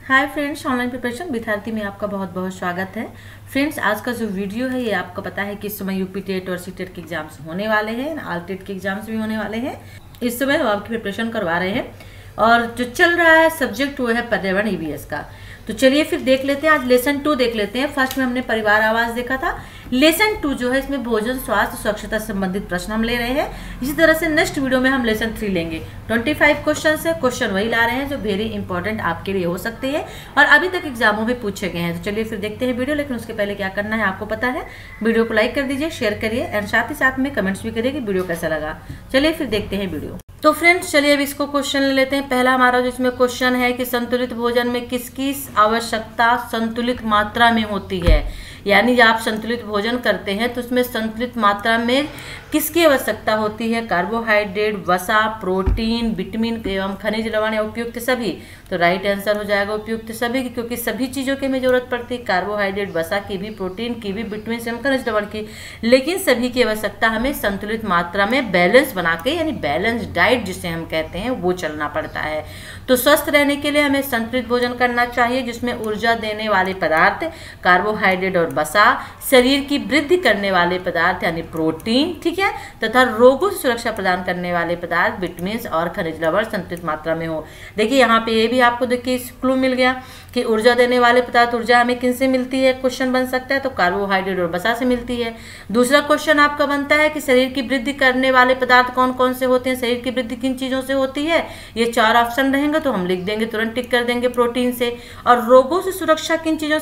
Hi friends, online preparation विद्यार्थी में आपका बहुत बहुत स्वागत है। फ्रेंड्स, आज का जो वीडियो है ये आपको पता है कि इस समय यूपी टेट और सी टेट के एग्जाम्स होने वाले हैं, आल टेट के एग्जाम्स भी होने वाले हैं। इस समय हम आपकी प्रिपरेशन करवा रहे हैं और जो चल रहा है सब्जेक्ट वो है पर्यावरण ईवीएस का। तो चलिए फिर देख लेते हैं, आज लेसन 2 देख लेते हैं। फर्स्ट में हमने परिवार आवास देखा था। लेसन 2 जो है इसमें भोजन, स्वास्थ्य, स्वच्छता से संबंधित प्रश्न हम ले रहे हैं। इसी तरह से नेक्स्ट वीडियो में हम लेसन 3 लेंगे। 25 क्वेश्चन है, क्वेश्चन वही ला रहे हैं जो वेरी इंपॉर्टेंट आपके लिए हो सकते हैं और अभी तक एग्जामों में पूछे गए हैं। तो चलिए फिर देखते हैं वीडियो, लेकिन उसके पहले क्या करना है आपको पता है। वीडियो को लाइक कर दीजिए, शेयर करिए एंड साथ ही साथ में कमेंट्स भी करिए कि वीडियो कैसा लगा। चलिए फिर देखते हैं वीडियो। तो फ्रेंड्स चलिए अब इसको क्वेश्चन ले लेते हैं। पहला हमारा जिसमें क्वेश्चन है कि संतुलित भोजन में किसकी आवश्यकता संतुलित मात्रा में होती है। यानी जब आप संतुलित भोजन करते हैं तो उसमें संतुलित मात्रा में किसकी आवश्यकता होती है? कार्बोहाइड्रेट, वसा, प्रोटीन, विटामिन एवं खनिज लवण या उपयुक्त सभी। तो राइट आंसर हो जाएगा उपयुक्त सभी, क्योंकि सभी चीज़ों की हमें जरूरत पड़ती है, कार्बोहाइड्रेट, वसा की भी, प्रोटीन की भी, विटामिन एवं खनिज लवण की। लेकिन सभी की आवश्यकता हमें संतुलित मात्रा में बैलेंस बना के, यानी बैलेंस डाइट जिसे हम कहते हैं, वो चलना पड़ता है। तो स्वस्थ रहने के लिए हमें संतुलित भोजन करना चाहिए जिसमें ऊर्जा देने वाले पदार्थ कार्बोहाइड्रेट और वसा, शरीर की वृद्धि करने वाले पदार्थ यानी प्रोटीन, ठीक है, तथा रोगों से सुरक्षा प्रदान करने वाले पदार्थ विटामिन और खनिज लवण संतुलित मात्रा में हो। देखिए यहाँ पे ये भी आपको देखिए क्लू मिल गया कि ऊर्जा देने वाले पदार्थ, ऊर्जा हमें किन से मिलती है, क्वेश्चन बन सकता है तो कार्बोहाइड्रेट और वसा से मिलती है। दूसरा क्वेश्चन आपका बनता है कि शरीर की वृद्धि करने वाले पदार्थ कौन कौन से होते हैं, शरीर की वृद्धि किन चीजों से होती है। ये 4 ऑप्शन रहेंगे तो हम लिख देंगे, तुरंत टिक कर देंगे प्रोटीन से। और रोगों से सुरक्षा किन चीजों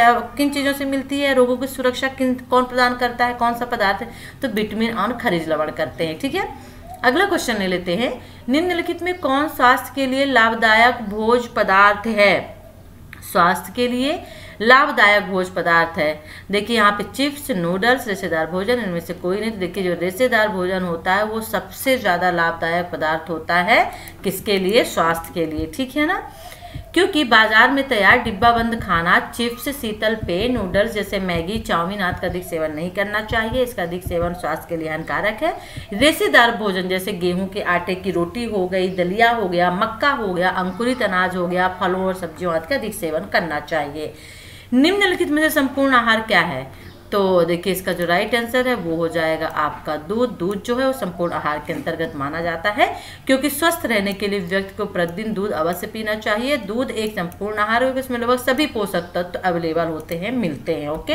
से मिलती है, रोगों की सुरक्षा कौन प्रदान करता है, कौन सा पदार्थ, तो विटामिन और खनिज लवण करते हैं, ठीक है। अगला क्वेश्चन ले लेते हैं। निम्नलिखित में कौन स्वास्थ्य के लिए लाभदायक भोज्य पदार्थ है? स्वास्थ्य के लिए लाभदायक भोज्य पदार्थ है। देखिए यहाँ पे चिप्स, नूडल्स, रेशेदार भोजन, इनमें से कोई नहीं। तो देखिए जो रेशेदार भोजन होता है वो सबसे ज़्यादा लाभदायक पदार्थ होता है किसके लिए? स्वास्थ्य के लिए, ठीक है ना। क्योंकि बाजार में तैयार डिब्बाबंद खाना, चिप्स, शीतल पेय, नूडल्स जैसे मैगी, चाउमीन आदि का अधिक सेवन नहीं करना चाहिए। इसका अधिक सेवन स्वास्थ्य के लिए हानिकारक है। रेशेदार भोजन जैसे गेहूं के आटे की रोटी हो गई, दलिया हो गया, मक्का हो गया, अंकुरित अनाज हो गया, फलों और सब्जियों आदि का अधिक सेवन करना चाहिए। निम्नलिखित में से संपूर्ण आहार क्या है? तो देखिए इसका जो राइट आंसर है वो हो जाएगा आपका दूध। दूध जो है वो संपूर्ण आहार के अंतर्गत माना जाता है, क्योंकि स्वस्थ रहने के लिए व्यक्ति को प्रतिदिन दूध अवश्य पीना चाहिए। दूध एक संपूर्ण आहार है, इसमें लगभग सभी पोषक तत्व अवेलेबल होते हैं, मिलते हैं। ओके,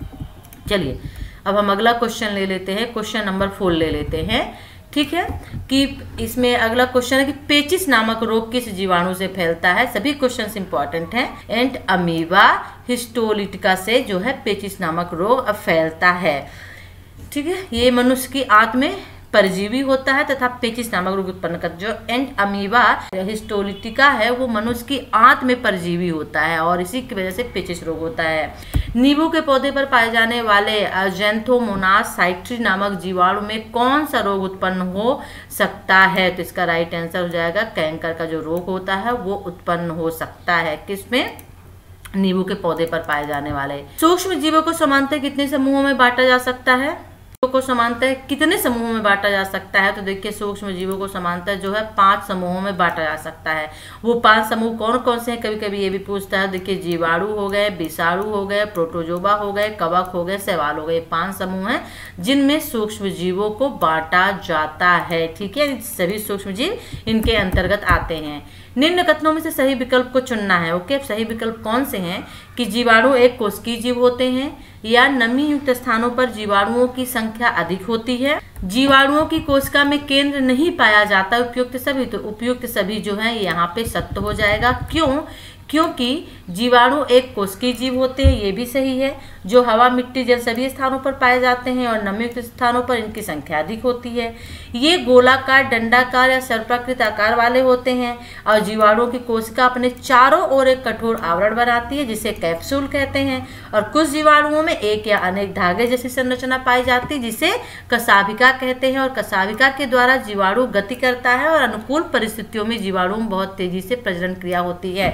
चलिए अब हम अगला क्वेश्चन ले लेते हैं। क्वेश्चन नंबर 4 ले लेते हैं, ठीक है। कि इसमें अगला क्वेश्चन है कि पेचिस नामक रोग किस जीवाणु से फैलता है? सभी क्वेश्चंस इंपॉर्टेंट हैं। एंड अमीबा हिस्टोलिटिका से जो है पेचिस नामक रोग फैलता है, ठीक है। ये मनुष्य की आंत में परजीवी होता है तथा पेचिस नामक रोग उत्पन्न कर, जो एंड अमीबा हिस्टोलिटिका है वो मनुष्य की आंत में परजीवी होता है और इसी की वजह से पेचिस रोग होता है। नींबू के पौधे पर पाए जाने वाले ज़ैंथोमोनास साइट्री नामक जीवाणु में कौन सा रोग उत्पन्न हो सकता है? तो इसका राइट आंसर हो जाएगा कैंकर का जो रोग होता है वो उत्पन्न हो सकता है। किसमें? नींबू के पौधे पर पाए जाने वाले। सूक्ष्म जीवों को समानतः कितने समूहों में बांटा जा सकता है? को समानतः कितने समूहों में बांटा जा सकता है? तो देखिए सूक्ष्म जीवों को समानतः जो है 5 समूहों में बांटा जा सकता है। वो 5 समूह कौन कौन से हैं? कभी कभी ये भी पूछता है। देखिए जीवाणु हो गए, विषाणु हो गए, प्रोटोजोआ हो गए, कवक हो गए, शैवाल हो गए। 5 समूह हैं जिनमें सूक्ष्म जीवों को बांटा जाता है, ठीक है। सभी सूक्ष्म जीव इनके अंतर्गत आते हैं। निम्न कथनों में से सही विकल्प को चुनना है। ओके, सही विकल्प कौन से हैं? कि जीवाणु एक कोशिकीय जीव होते हैं, या नमी युक्त स्थानों पर जीवाणुओं की संख्या अधिक होती है, जीवाणुओं की कोशिका में केंद्र नहीं पाया जाता, उपयुक्त सभी। तो उपयुक्त सभी जो है यहाँ पे सत्य हो जाएगा। क्यों? क्योंकि जीवाणु एक कोशिकीय जीव होते हैं, ये भी सही है, जो हवा, मिट्टी, जल सभी स्थानों पर पाए जाते हैं और नमीयुक्त स्थानों पर इनकी संख्या अधिक होती है। ये गोलाकार, डंडाकार या सर्पाकृत आकार वाले होते हैं और जीवाणुओं की कोशिका अपने चारों ओर एक कठोर आवरण बनाती है जिसे कैप्सूल कहते हैं। और कुछ जीवाणुओं में एक या अनेक धागे जैसी संरचना पाई जाती है जिसे कशाभिका कहते हैं और कशाभिका के द्वारा जीवाणु गति करता है और अनुकूल परिस्थितियों में जीवाणु में बहुत तेजी से प्रजनन क्रिया होती है।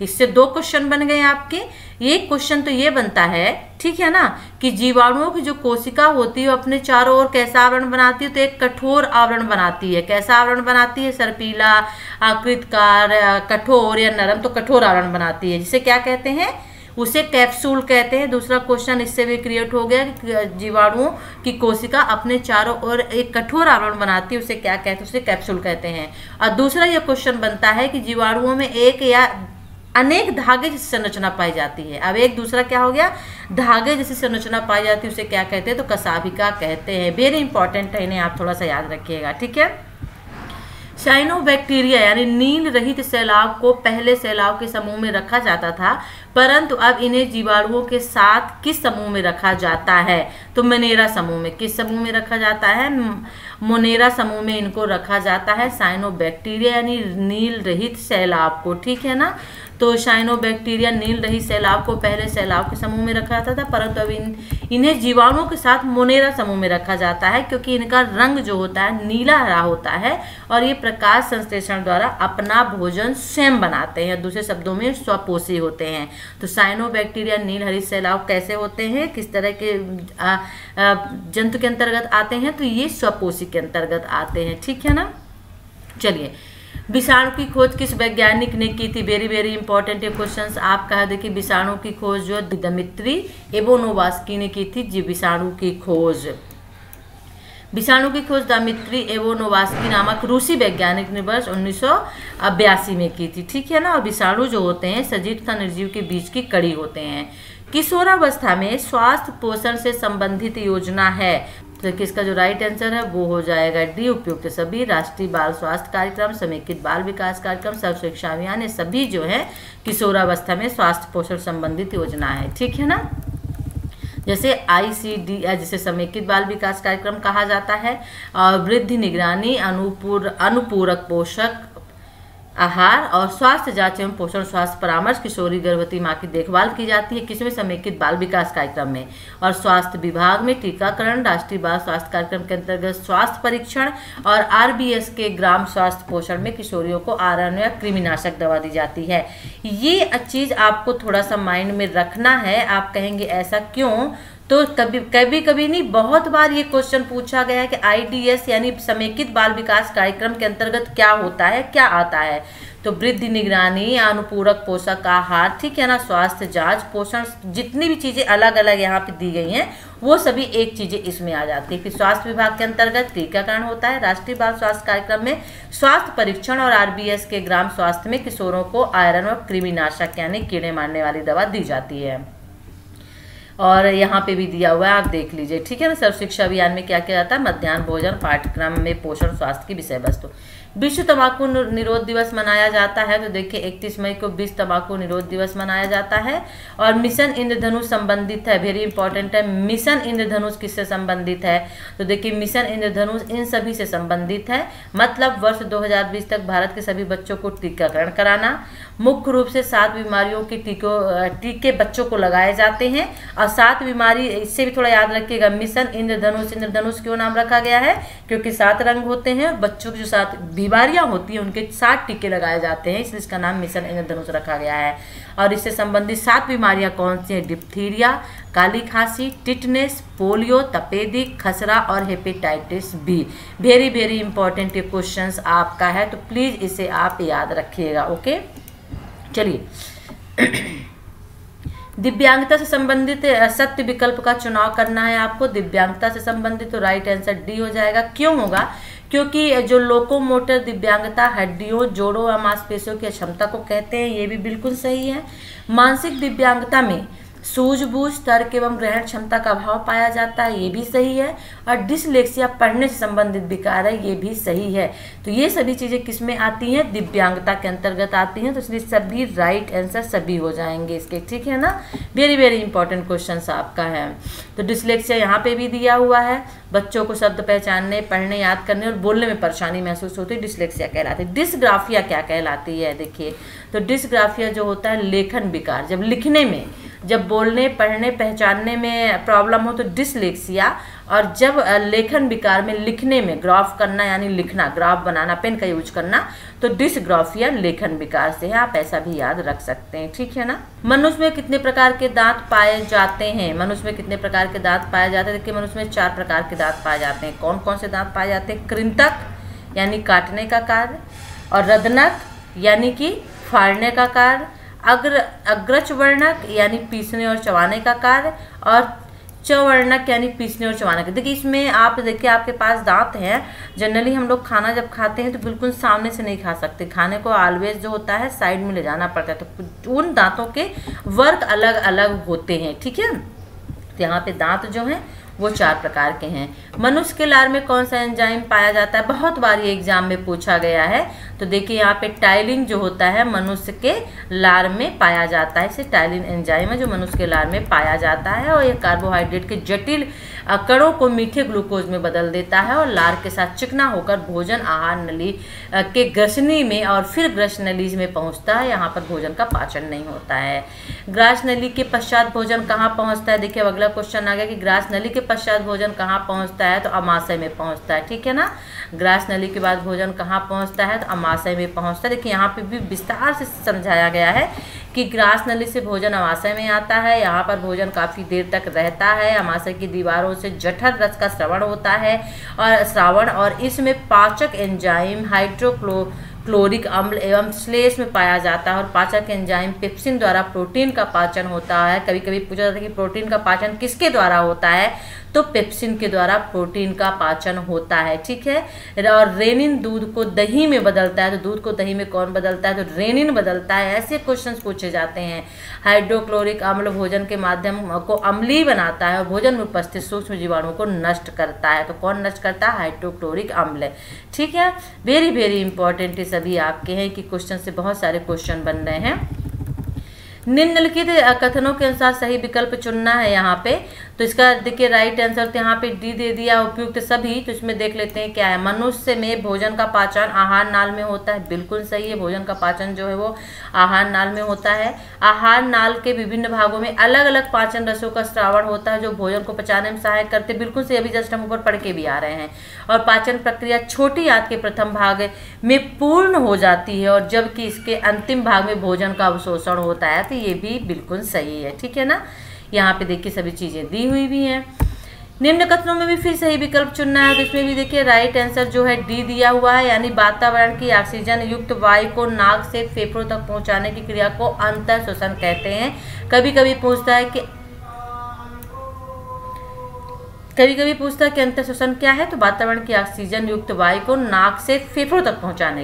इससे 2 क्वेश्चन बन गए आपके। एक क्वेश्चन तो ये बनता है, ठीक है ना, कि जीवाणुओं की जो कोशिका होती है वो अपने चारों ओर कैसा आवरण बनाती है, तो एक कठोर आवरण बनाती है। कैसा आवरण बनाती है? सर्पीला, आकृतिकार, कठोर या नरम, तो कठोर आवरण बनाती है, जिसे क्या कहते हैं? उसे कैप्सूल कहते हैं। दूसरा क्वेश्चन इससे भी क्रिएट हो गया कि जीवाणुओं की कोशिका अपने चारों ओर एक कठोर आवरण बनाती है, उसे क्या कहते हैं? उसे कैप्सूल कहते हैं। और दूसरा यह क्वेश्चन बनता है कि जीवाणुओं में एक या अनेक धागे जैसी संरचना पाई जाती है। अब एक दूसरा क्या हो गया? धागे जैसी संरचना पाई जाती है, उसे क्या कहते हैं? तो कशाभिका कहते हैं। वेरी इंपॉर्टेंट है, इन्हें आप थोड़ा सा याद रखिएगा, ठीक है। साइनोबैक्टीरिया यानी नील रहित सैलाब को पहले सैलाब के समूह में रखा जाता था, परंतु अब इन्हें जीवाणुओं के साथ किस समूह में रखा जाता है? तो मोनेरा समूह में। किस समूह में रखा जाता है? मोनेरा समूह में इनको रखा जाता है, साइनोबैक्टीरिया यानी नील रहित सैलाब को, ठीक है ना। तो साइनोबैक्टीरिया नील रहित सैलाब को पहले सैलाब के समूह में रखा जाता था, परंतु अब इन्हें जीवाणुओं के साथ मोनेरा समूह में रखा जाता है, क्योंकि इनका रंग जो होता है नीला हरा होता है और ये प्रकाश संश्लेषण द्वारा अपना भोजन स्वयं बनाते हैं, दूसरे शब्दों में स्वपोषी होते हैं। तो साइनोबैक्टीरिया नील हरित सैलाब कैसे होते हैं, किस तरह के जंतु के अंतर्गत आते हैं? तो ये स्वपोषी के अंतर्गत आते हैं, ठीक है ना। चलिए, विषाणु की खोज किस वैज्ञानिक ने की थी? वेरी वेरी इंपॉर्टेंट ये क्वेश्चंस आपका है। देखिए, विषाणु की खोज जो दिमित्री इवानोव्स्की ने की थी। जी, विषाणु की खोज दिमित्री इवानोव्स्की नामक रूसी वैज्ञानिक ने वर्ष 1982 में की थी, ठीक है ना। और विषाणु जो होते हैं सजीव तथा निर्जीव के बीच की कड़ी होते हैं। किशोरावस्था में स्वास्थ्य पोषण से संबंधित योजना है, तो किसका जो राइट आंसर है वो हो जाएगा डी, उपयुक्त सभी। राष्ट्रीय बाल स्वास्थ्य कार्यक्रम, समेकित बाल विकास कार्यक्रम, सर्व शिक्षा अभियान, ये सभी जो है किशोरावस्था में स्वास्थ्य पोषण संबंधित योजना है, ठीक है ना। जैसे ICD जिसे समेकित बाल विकास कार्यक्रम कहा जाता है, और वृद्धि निगरानी, अनुपूरक पोषक आहार और स्वास्थ्य जांच एवं पोषण स्वास्थ्य परामर्श, किशोरी गर्भवती मां की देखभाल की जाती है किसमें? समेकित बाल विकास कार्यक्रम में। और स्वास्थ्य विभाग में टीकाकरण, राष्ट्रीय बाल स्वास्थ्य कार्यक्रम के अंतर्गत स्वास्थ्य परीक्षण और RBS के ग्राम स्वास्थ्य पोषण में किशोरियों को आयरन या कृमिनाशक दवा दी जाती है। ये चीज आपको थोड़ा सा माइंड में रखना है। आप कहेंगे ऐसा क्यों? तो कभी नहीं, बहुत बार ये क्वेश्चन पूछा गया है कि IDS यानी समेकित बाल विकास कार्यक्रम के अंतर्गत क्या होता है, क्या आता है? तो वृद्धि निगरानी, अनुपूरक पोषक आहार, ठीक है ना, स्वास्थ्य जांच, पोषण, जितनी भी चीजें अलग अलग यहाँ पे दी गई हैं वो सभी एक चीजें इसमें आ जाती है। फिर स्वास्थ्य विभाग के अंतर्गत टीकाकरण होता है, राष्ट्रीय बाल स्वास्थ्य कार्यक्रम में स्वास्थ्य परीक्षण और RBS के ग्राम स्वास्थ्य में किशोरों को आयरन और कृमिनाशक यानी कीड़े मारने वाली दवा दी जाती है। और यहाँ पे भी दिया हुआ है, आप देख लीजिए, ठीक है ना। सर्व शिक्षा अभियान में क्या किया जाता है? मध्याह्न भोजन पाठ्यक्रम में पोषण स्वास्थ्य की विषय वस्तु। विश्व तंबाकू निरोध दिवस मनाया जाता है, तो देखिए 31 मई को विश्व तंबाकू निरोध दिवस मनाया जाता है। और मिशन इंद्रधनुष संबंधित है, वेरी इंपॉर्टेंट है। मिशन इंद्रधनुष किससे संबंधित है? तो देखिए मिशन इंद्रधनुष इन सभी से संबंधित है, मतलब वर्ष 2020 तक भारत के सभी बच्चों को टीकाकरण कराना। मुख्य रूप से 7 बीमारियों के टीके बच्चों को लगाए जाते हैं। और 7 बीमारी, इससे भी थोड़ा याद रखिएगा, मिशन इंद्रधनुष, इंद्रधनुष क्यों नाम रखा गया है? क्योंकि 7 रंग होते हैं, बच्चों की जो 7 बीमारियां होती हैं उनके 7 टीके लगाए जाते हैं, इसलिए इसका नाम मिशन इंद्रधनुष रखा गया है। और इससे संबंधित 7 बीमारियां कौन सी हैं? डिप्थीरिया, काली खांसी, टिटनेस, पोलियो, तपेदिक, खसरा और hepatitis B. Very very important ये क्वेश्चंस आपका है, तो प्लीज इसे आप याद रखिएगा। ओके, चलिए दिव्यांगता से संबंधित सत्य विकल्प का चुनाव करना है आपको। दिव्यांगता से संबंधित तो राइट आंसर डी हो जाएगा। क्यों होगा? क्योंकि जो लोकोमोटर दिव्यांगता हड्डियों, जोड़ों व मांसपेशियों की क्षमता को कहते हैं, ये भी बिल्कुल सही है। मानसिक दिव्यांगता में सूझबूझ, तर्क एवं ग्रहण क्षमता का अभाव पाया जाता है, ये भी सही है। और डिसलेक्सिया पढ़ने से संबंधित विकार है, ये भी सही है। तो ये सभी चीजें किसमें आती हैं? दिव्यांगता के अंतर्गत आती हैं, तो इसलिए सभी राइट आंसर सभी हो जाएंगे इसके, ठीक है ना। वेरी वेरी इंपॉर्टेंट क्वेश्चन आपका है। तो डिसलेक्सिया यहाँ पे भी दिया हुआ है, बच्चों को शब्द पहचानने, पढ़ने, याद करने और बोलने में परेशानी महसूस होती है, डिसलेक्सिया कहलाती है। डिसग्राफिया क्या कहलाती है? देखिए, तो डिसग्राफिया जो होता है लेखन विकार, जब लिखने में, जब बोलने, पढ़ने, पहचानने में प्रॉब्लम हो तो डिसलेक्सिया, और जब लेखन विकार में लिखने में ग्राफ करना यानी लिखना, ग्राफ बनाना, पेन का यूज करना, तो डिसग्राफिया लेखन विकार से है। आप ऐसा भी याद रख सकते हैं, ठीक है ना। मनुष्य में कितने प्रकार के दांत पाए जाते हैं? मनुष्य में कितने प्रकार के दांत पाए जाते हैं? देखिए मनुष्य में 4 प्रकार के दांत पाए जाते हैं। कौन कौन से दांत पाए जाते हैं? कृंतक यानी काटने का कार्य, और रदनक यानी कि फाड़ने का कार्य, अग्रचवर्णक यानी पीसने और चबाने का कार्य, और चवर्णक यानी पीसने और चबाने का। देखिए इसमें आप देखिए आपके पास दांत हैं। जनरली हम लोग खाना जब खाते हैं तो बिल्कुल सामने से नहीं खा सकते, खाने को ऑलवेज जो होता है साइड में ले जाना पड़ता है, तो उन दांतों के वर्ग अलग अलग होते हैं, ठीक है। तो यहाँ पे दांत जो हैं वो 4 प्रकार के हैं। मनुष्य के लार में कौन सा एंजाइम पाया जाता है? बहुत बार ये एग्जाम में पूछा गया है। तो देखिए यहाँ पे टाइलिन जो होता है मनुष्य के लार में पाया जाता है। इसे टाइलिन एंजाइम है जो मनुष्य के लार में पाया जाता है, और ये कार्बोहाइड्रेट के जटिल कणों को मीठे ग्लूकोज में बदल देता है और लार के साथ चिकना होकर भोजन आहार नली के ग्रसनी में और फिर ग्रस नली में पहुंचता है। यहाँ पर भोजन का पाचन नहीं होता है। ग्रास नली के पश्चात भोजन कहाँ पहुंचता है? देखिए अगला क्वेश्चन आ गया कि ग्रास नली के पश्चात भोजन कहाँ पहुंचता है? तो अमाशय में पहुंचता है, ठीक है ना। ग्रास नली के बाद भोजन कहाँ पहुंचता है? तो अमाशय में पहुंचता है। देखिए यहाँ पे भी विस्तार से समझाया गया है कि ग्रास नली से भोजन अमाशय में आता है। यहाँ पर भोजन काफी देर तक रहता है। अमाशय की दीवारों से जठर रस का श्रवण होता है और इसमें पाचक एंजाइम हाइड्रोक्लोरिक अम्ल एवं श्लेष में पाया जाता है, और पाचक एंजाइम पेप्सिन द्वारा प्रोटीन का पाचन होता है। कभी कभी पूछा जाता है कि प्रोटीन का पाचन किसके द्वारा होता है? तो पेप्सिन के द्वारा प्रोटीन का पाचन होता है, ठीक है। और रेनिन दूध को दही में बदलता है। तो दूध को दही में कौन बदलता है? तो रेनिन बदलता है। ऐसे क्वेश्चंस पूछे जाते हैं। हाइड्रोक्लोरिक अम्ल भोजन के माध्यम को अम्लीय बनाता है और भोजन में उपस्थित सूक्ष्म जीवाणुओं को नष्ट करता है। तो कौन नष्ट करता है? हाइड्रोक्लोरिक अम्ल, ठीक है। वेरी वेरी इंपॉर्टेंट ये सभी आपके हैं कि क्वेश्चन से बहुत सारे क्वेश्चन बन रहे हैं। निम्नलिखित कथनों के अनुसार सही विकल्प चुनना है यहाँ पे। तो इसका देखिए राइट आंसर तो यहाँ पे डी दे दिया, उपयुक्त सभी। तो इसमें देख लेते हैं क्या है। मनुष्य में भोजन का पाचन आहार नाल में होता है, बिल्कुल सही है। भोजन का पाचन जो है वो आहार नाल में होता है। आहार नाल के विभिन्न भागों में अलग अलग पाचन रसों का श्रावण होता है जो भोजन को पचाने में सहायक करते, बिल्कुल सही। अभी जस्ट हम ऊपर पढ़ के भी आ रहे हैं। और पाचन प्रक्रिया छोटी आंत के प्रथम भाग में पूर्ण हो जाती है, और जबकि इसके अंतिम भाग में भोजन का अवशोषण होता है। तो ये भी बिल्कुल सही है, ठीक है ना। यहाँ पे देखिए सभी चीजें दी हुई भी हैं। निम्न कथनों में भी फिर सही विकल्प चुनना है। तो इसमें भी देखिए राइट आंसर जो है डी दिया हुआ है, यानी वातावरण की ऑक्सीजन युक्त वायु को नाक से फेफड़ों तक पहुंचाने की क्रिया को अंतः श्वसन कहते हैं। कभी कभी पूछता है कि अंतः श्वसन क्या है? तो वातावरण की ऑक्सीजन युक्त वायु को नाक से फेफड़ों तक पहुंचाने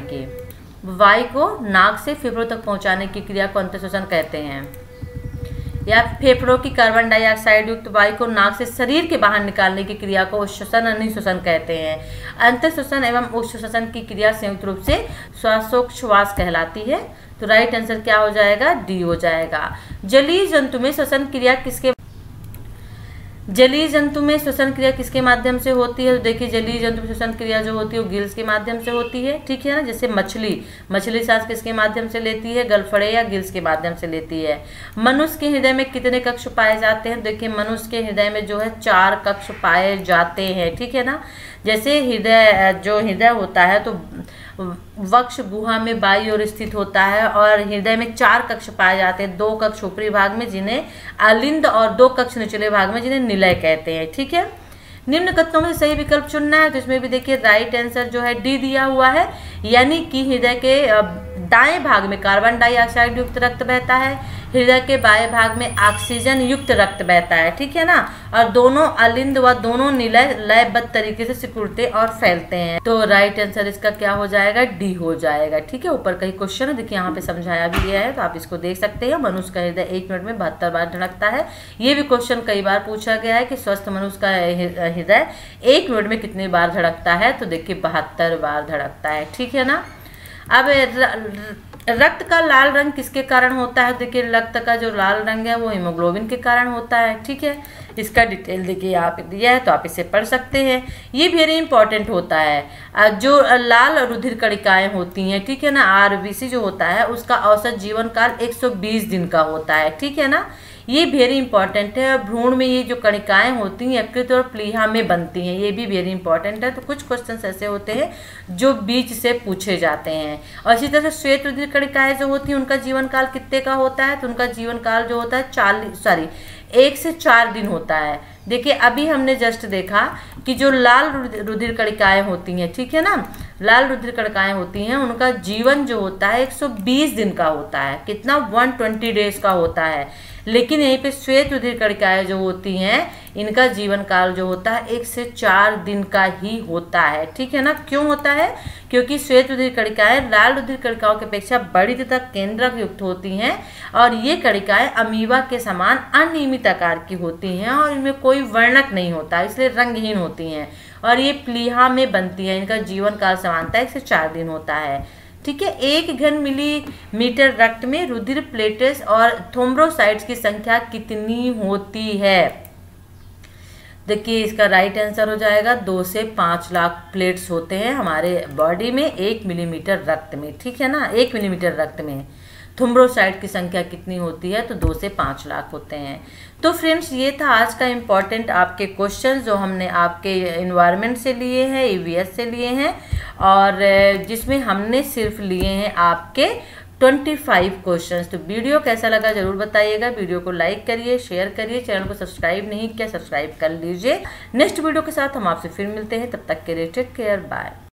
की क्रिया को अंतः श्वसन कहते हैं। या फेफड़ों की कार्बन डाइऑक्साइड युक्त वायु को नाक से शरीर के बाहर निकालने की क्रिया को उच्छ्वसन निःश्वसन कहते हैं। अंतः श्वसन एवं उच्छ्वसन की क्रिया संयुक्त रूप से श्वासोच्छ्वास कहलाती है। तो राइट आंसर क्या हो जाएगा? डी हो जाएगा। जलीय जंतु में श्वसन क्रिया किसके माध्यम से होती है? तो देखिए जलीय जंतु में श्वसन क्रिया जो होती है वो गिल्स के माध्यम से होती है, ठीक है ना। जैसे मछली सांस किसके माध्यम से लेती है? गलफड़े या गिल्स के माध्यम से लेती है। मनुष्य के हृदय में कितने कक्ष पाए जाते हैं? देखिए मनुष्य के हृदय में जो है 4 कक्ष पाए जाते हैं, ठीक है ना। जैसे हृदय होता है तो वक्ष गुहा में बाईं ओर स्थित होता है, और हृदय में 4 कक्ष पाए जाते हैं। 2 कक्ष ऊपरी भाग में जिन्हें अलिंद और 2 कक्ष निचले भाग में जिन्हें निलय कहते हैं, ठीक है। निम्न कथनों में सही विकल्प चुनना है। तो इसमें भी देखिए राइट आंसर जो है डी दिया हुआ है, यानी कि हृदय के दाएं भाग में कार्बन डाइऑक्साइड युक्त रक्त बहता है, हृदय के बाएं भाग में ऑक्सीजन युक्त रक्त बहता है, ठीक है ना। और दोनों अलिंद व दोनों निलय लयबद्ध तरीके से सिकुड़ते और फैलते हैं। तो राइट आंसर इसका क्या हो जाएगा? डी हो जाएगा, ठीक है। ऊपर कई क्वेश्चन है, देखिए यहाँ पे समझाया भी गया है, तो आप इसको देख सकते हैं। मनुष्य का हृदय 1 मिनट में 72 बार धड़कता है। ये भी क्वेश्चन कई बार पूछा गया है कि स्वस्थ मनुष्य का हृदय 1 मिनट में कितनी बार धड़कता है? तो देखिए 72 बार धड़कता है, ठीक है ना। अब रक्त का लाल रंग किसके कारण होता है? देखिए रक्त का जो लाल रंग है वो हीमोग्लोबिन के कारण होता है, ठीक है। इसका डिटेल देखिए यहाँ पे दिया है, तो आप इसे पढ़ सकते हैं। ये वेरी इंपॉर्टेंट होता है। जो लाल रुधिर कणिकाएं होती हैं, ठीक है ना, आरबीसी जो होता है उसका औसत जीवन काल 120 दिन का होता है, ठीक है ना। ये वेरी इंपॉर्टेंट है। और भ्रूण में ये जो कणिकाएं होती हैं यकृत और प्लीहा में बनती हैं, ये भी वेरी इंपॉर्टेंट है। तो कुछ क्वेश्चंस ऐसे होते हैं जो बीच से पूछे जाते हैं। और इसी तरह से श्वेत रुधिर कणिकाएं जो होती हैं उनका जीवन काल कितने का होता है, तो उनका जीवन काल जो होता है 1 से 4 दिन होता है। देखिए अभी हमने जस्ट देखा कि जो लाल रुधिर कणिकाएं होती हैं, ठीक है ना, लाल रुधिर कणिकाएं होती हैं उनका जीवन जो होता है 120 दिन का होता है, कितना 120 डेज का होता है। लेकिन यहीं पे श्वेत रुधिर कणिकाएं जो होती हैं इनका जीवन काल जो होता है 1 से 4 दिन का ही होता है, ठीक है ना। क्यों होता है, क्योंकि श्वेत रुधिर कणिकाएं लाल रुधिर कणिकाओं की अपेक्षा बड़ी तथा केंद्रक युक्त होती हैं और ये कणिकाएं अमीबा के समान अनियमित आकार की होती हैं और इनमें कोई वर्णक नहीं होता, इसलिए रंगहीन होती हैं और ये प्लीहा में बनती है। इनका जीवन काल सामान्यतः 1 से 4 दिन होता है, ठीक है। 1 घन मिलीमीटर रक्त में रुधिर प्लेटेस और थ्रोम्बोसाइट्स की संख्या कितनी होती है। देखिए इसका राइट आंसर हो जाएगा 2 से 5 लाख प्लेट्स होते हैं हमारे बॉडी में 1 मिलीमीटर रक्त में, ठीक है ना। 1 मिलीमीटर रक्त में थ्रोम्बोसाइट की संख्या कितनी होती है, तो 2 से 5 लाख होते हैं। तो फ्रेंड्स ये था आज का इम्पॉर्टेंट आपके क्वेश्चन जो हमने आपके इन्वायरमेंट से लिए हैं, ईवीएस से लिए हैं और जिसमें हमने सिर्फ लिए हैं आपके 25 क्वेश्चंस। तो वीडियो कैसा लगा जरूर बताइएगा। वीडियो को लाइक करिए, शेयर करिए, चैनल को सब्सक्राइब नहीं किया सब्सक्राइब कर लीजिए। नेक्स्ट वीडियो के साथ हम आपसे फिर मिलते हैं, तब तक के लिए टेक केयर, बाय।